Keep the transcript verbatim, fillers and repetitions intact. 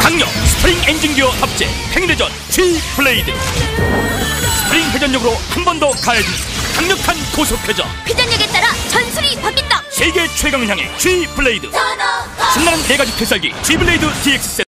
강력 스프링 엔진 기어 탑재 팽이레전 G 블레이드. 스프링 회전력으로 한 번 더 가해진 강력한 고속 회전. 회전력에 따라 전술이 바뀐다. 세계 최강을 향해 G 블레이드. 신나는 네 가지 필살기 G 블레이드 디엑스 세트.